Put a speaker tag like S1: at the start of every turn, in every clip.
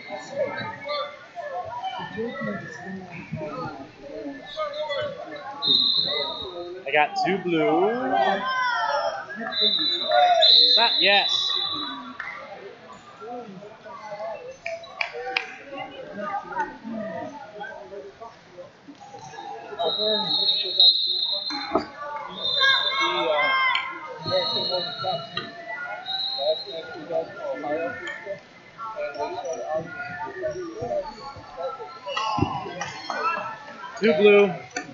S1: I got 2 blue. Stop, yes. Two blue.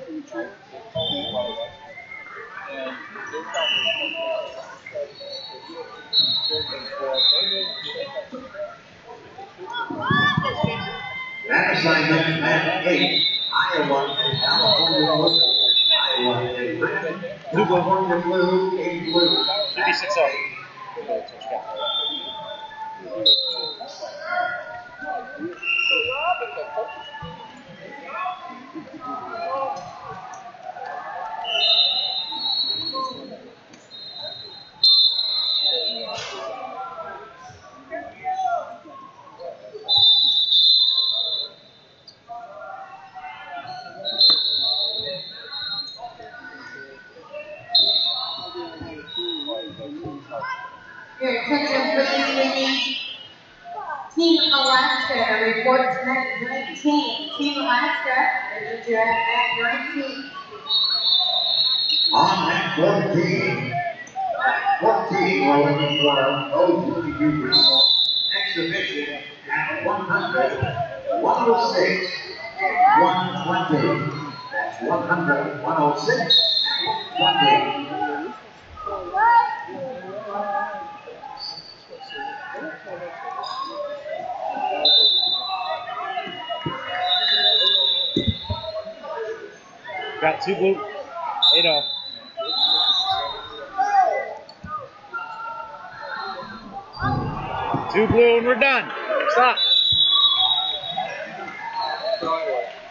S2: That assignment, Mat 8, Iowa and California Blue. Iowa and red, California Blue, 8 blue.
S1: Should be 6-0.
S3: Your attention please, Team Alaska reports at 19. Team Alaska, there's your at 19.
S2: On at 14. 14 rolling for those juniors. Exhibition at 100, 106, 120. That's 100, 106, 120.
S1: Got 2 blue. 8-0. Two blue and we're done. Stop.